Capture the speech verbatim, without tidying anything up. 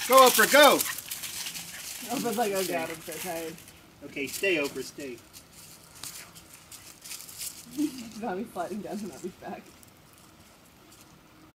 Go, Oprah, go! Oprah's like, oh god, I'm so tired. Okay, stay, Oprah, stay. She's got me sliding down to Nubby's back.